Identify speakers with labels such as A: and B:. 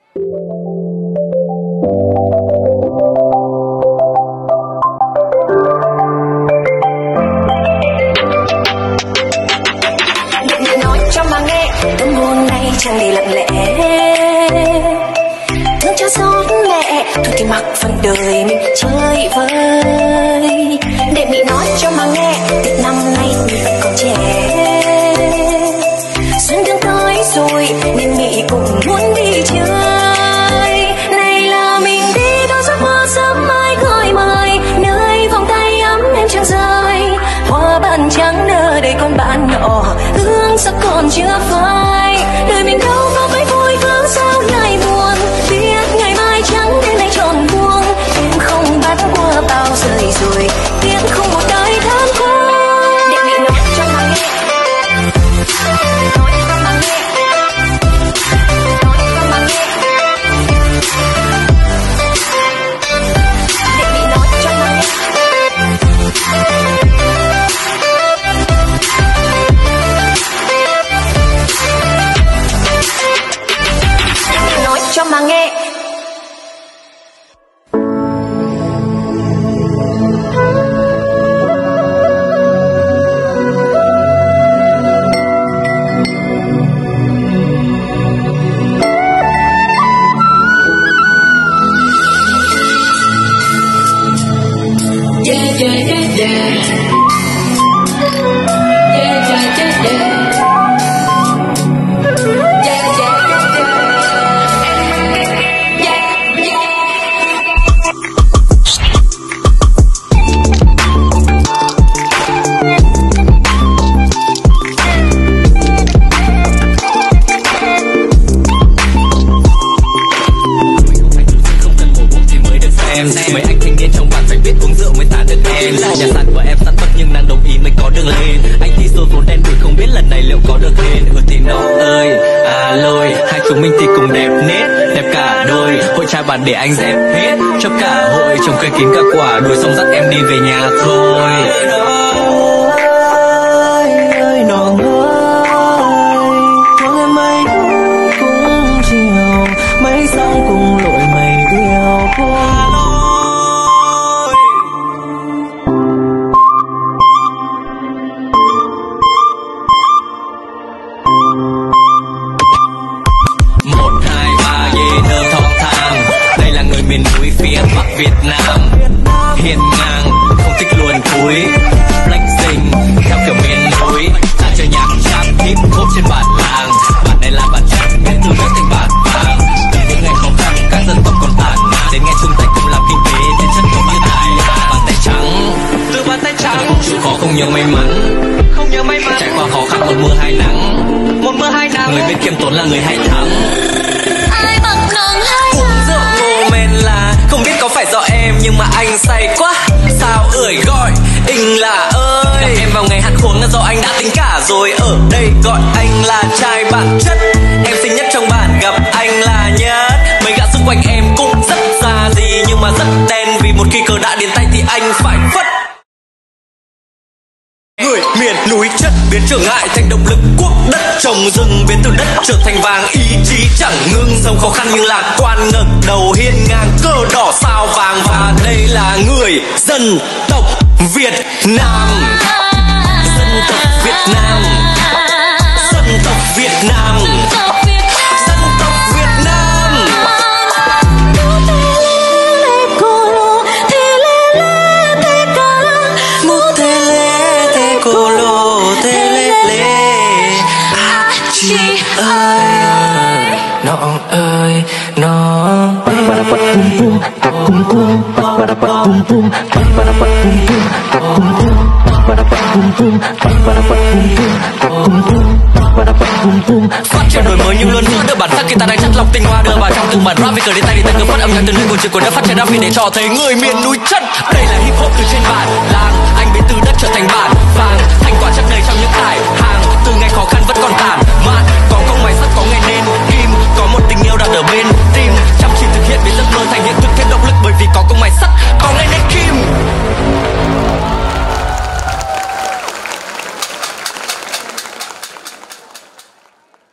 A: Chẳng đi lặng lẽ thương cho gió lệ thôi thì mặc phần đời mình chơi vơi, để mình nói cho mà nghe từ năm nay mình vẫn còn trẻ, xuân đang tới rồi nên mình cũng muốn đi chơi. Này là mình đi đón giấc mơ sớm mai gọi mời nơi vòng tay ấm em chẳng rơi, hoa ban trắng nở đầy con bạn nhỏ hương sắc còn chưa phai. Đời mình đâu có mấy vui vướng sao lại buồn, biết ngày mai chẳng đến đây tròn buông. Em không bắt qua bao rời rồi tiếc không một đời tháng qua, để mình nói cho mà nghe, nói cho mà nghe, nói cho mà nghe, để mình nói cho mà nghe. Nói cho mà nghe.
B: Mấy anh thanh niên trong bản phải biết uống rượu mới tán được em. Nhà sàn của em săn bắt nhưng nàng đồng ý mới có đường lên. Anh thì xô vốn đen đuổi không biết lần này liệu có được lên. Thì nó ơi à lôi, hai chúng mình thì cùng đẹp nết, đẹp cả đôi. Hội trai bản để anh dẹp hết cho cả hội, trồng cây kín cả quả đuổi xong dắt em đi về nhà thôi. Miền núi phía Bắc Việt Nam hiên ngang không thích luồn cúi, flexing theo kiểu miền núi, ta chơi nhạc trap hip hop trên bản làng. Bản này là bản chất biết từ nước thành bản vàng, từ những ngày khó khăn các dân tộc còn tàn đến ngày chung tay cùng làm kinh tế trên chân của bàn tay. Bàn tay trắng từ bàn tay trắng không chịu khó không nhớ may mắn, trải qua khó khăn một mưa hai nắng, người biết kiêm tốn là người hay thắng.
A: Ai bằng nắng hay
B: uống rượu ngô men là không biết có phải do em nhưng mà anh say quá sao ưỡi gọi Inh là ơi. Gặp em vào ngày hát khuống là do anh đã tính cả rồi, ở đây gọi anh là trai bản chất. Em xinh nhất trong bản gặp anh là nhất, mấy gã xung quanh em cũng rất già gì nhưng mà rất đen, vì một khi cờ đã đến tay thì anh phải phất. Người miền núi chất biến trở ngại thành động lực, quốc đất trồng rừng biến từ đất trở thành vàng, ý chí chẳng ngưng sống khó khăn nhưng lạc quan, ngẩng đầu hiên ngang cờ đỏ sao vàng. Và đây là người dân tộc Việt Nam, dân tộc Việt Nam, dân tộc Việt Nam, dân tộc Việt Nam. Chị ơi, nó ơi, nó phát triển đổi mới nhưng luôn giữ được bản sắc, guitar đang chất lọc tinh hoa đưa vào trong từng bản rap, vì cờ đến tay thì từng phát âm nhạc từ nơi của chuyện của đất phát triển rap vì để cho thấy người miền núi chất. Đây là hip hop từ trên bản làng, anh biến từ đất trở thành bản vàng, thành quả chất đầy trong những ải hàng, từ ngày khó khăn vẫn còn tàn.